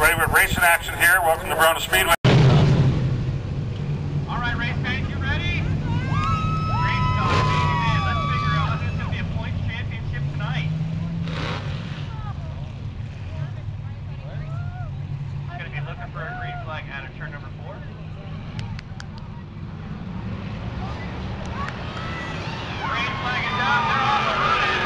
Ready with racing action here. Welcome to Barona Speedway. All right, race fans, you ready? Race start, man. Let's figure out who's going to be a points championship tonight. Going to be looking for a green flag out of turn number 4. Green flag is up. They're off and running.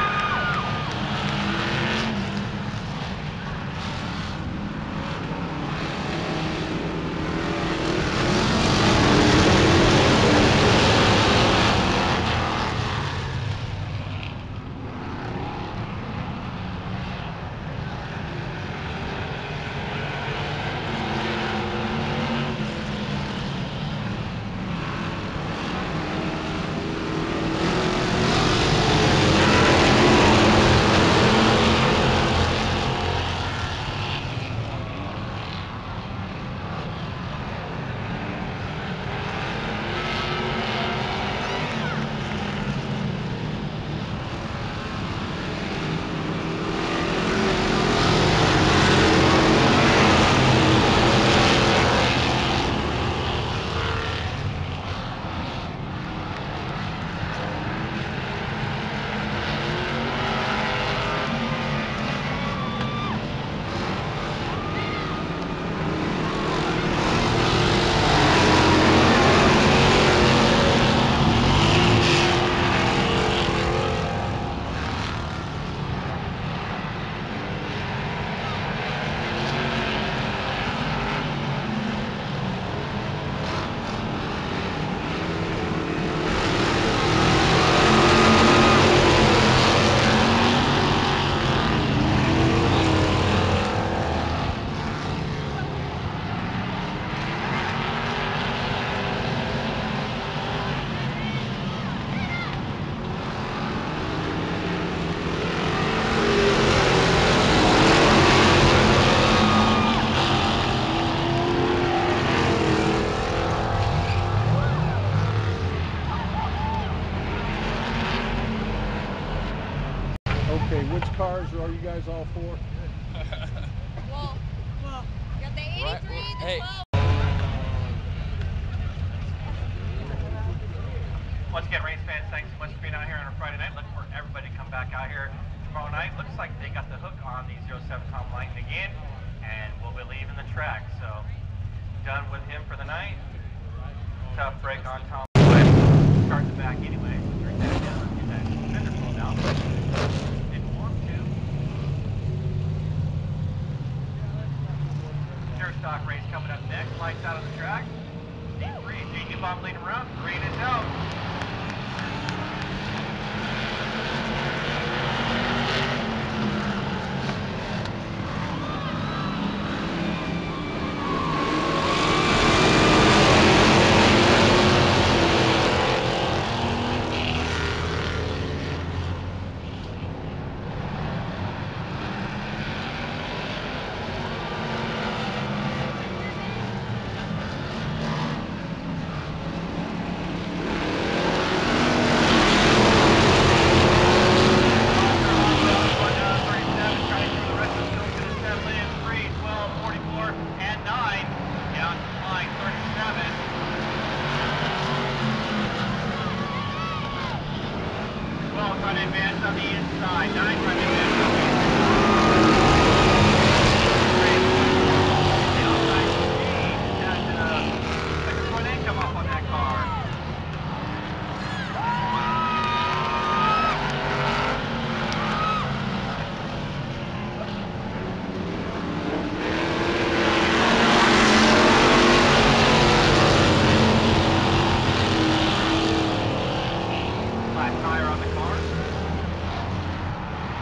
Okay, which cars are you guys all for? well, you got the 83, right. The 12. Once again, race fans, thanks so much for being out here on a Friday night. Looking for everybody to come back out here tomorrow night. Looks like they got the hook on the 07 Tom Lightning again, and we'll be leaving the track. So, done with him for the night. Tough break on Tom. Start the back anyway. Turn that down and get that fender pulled out. Didn't want to. Pure stock race coming up next. Lights out on the track. D3. JD Bob leading around. Green is out. Trying to advance on the inside. 9 trying to advance on the inside. The outside speed had the front end come off on that car. Flat tire on the car.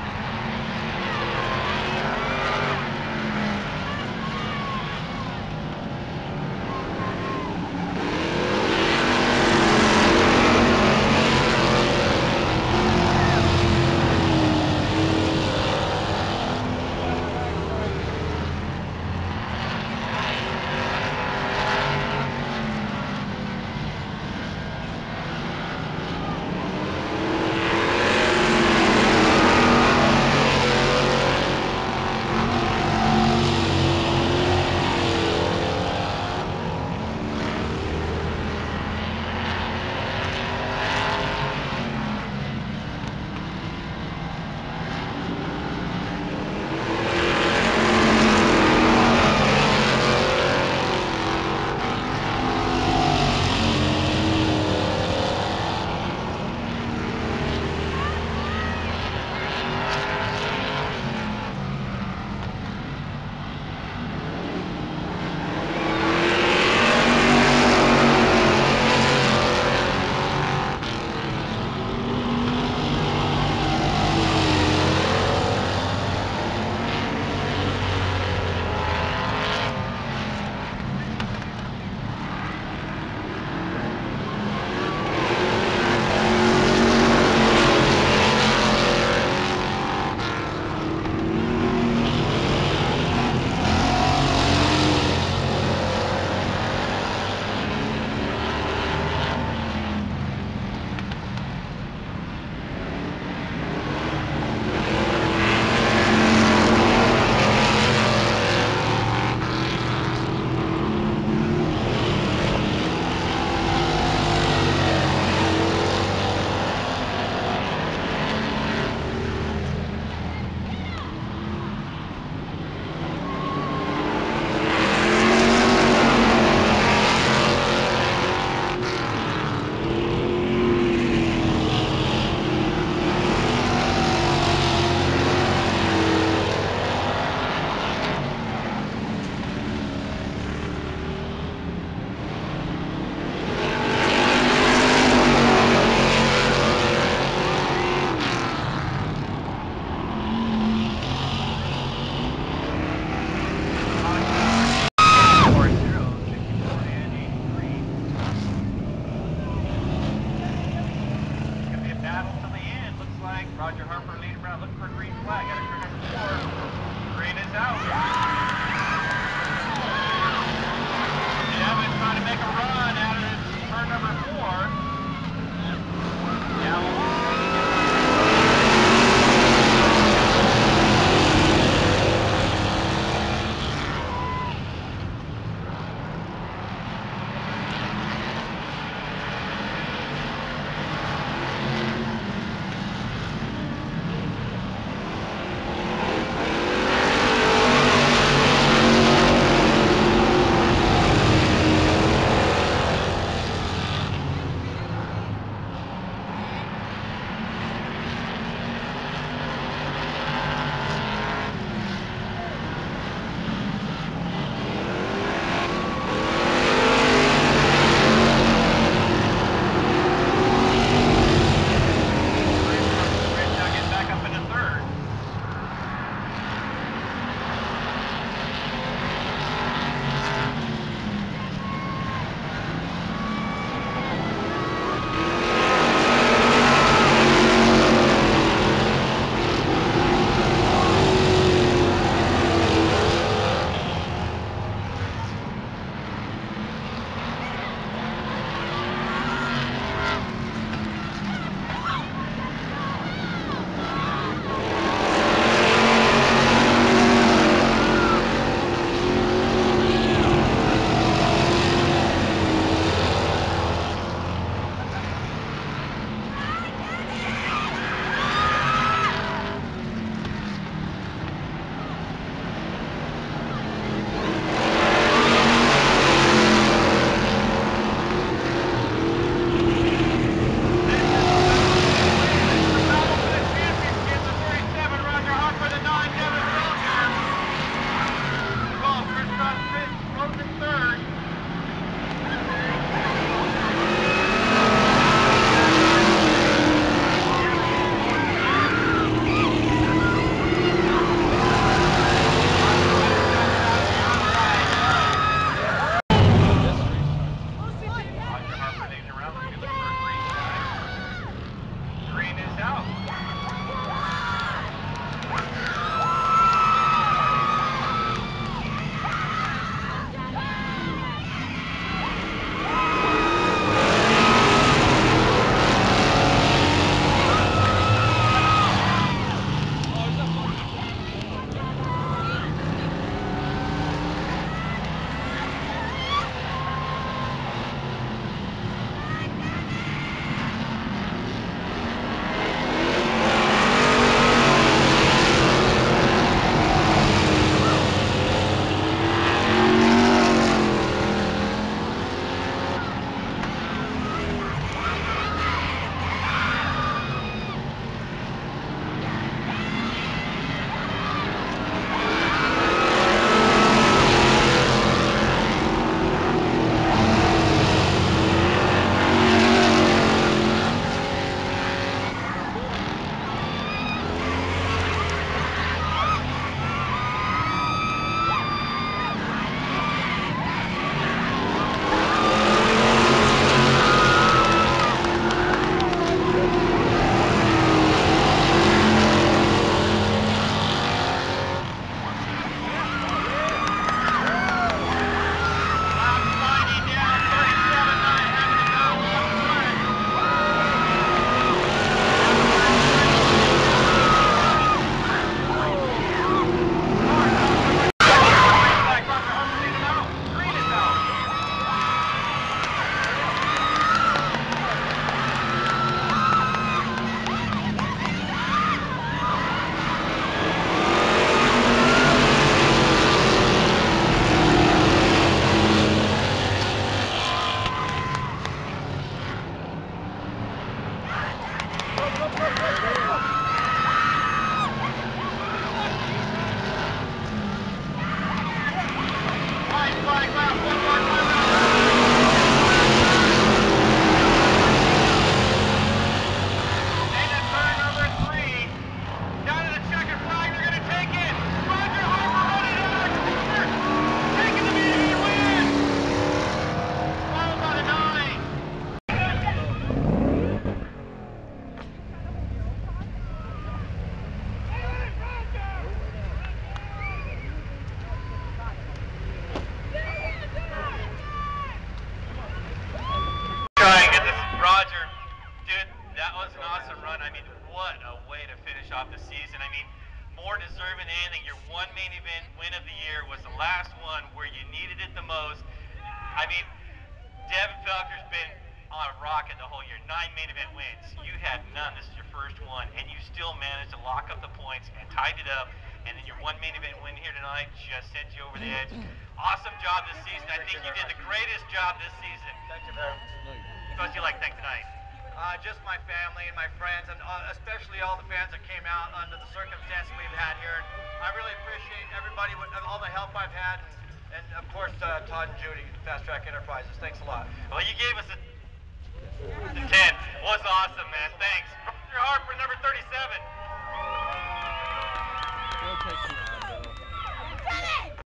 I mean, what a way to finish off the season. I mean, more deserving than anything. Your one main event win of the year was the last one where you needed it the most. I mean, Devon Felkner's been on a rocket the whole year. 9 main event wins. You had none. This is your first one, and you still managed to lock up the points and tied it up. And then your one main event win here tonight just sent you over the edge. Awesome job this season. I think you did the greatest job this season. Thank you very much. What else do you like to thank tonight? Just my family and my friends, and especially all the fans that came out under the circumstances we've had here. I really appreciate everybody, with all the help I've had, and of course Todd and Judy, Fast Track Enterprises. Thanks a lot. Well, you gave us the 10. Was awesome, man. Thanks. Harper, number 37. We'll take you.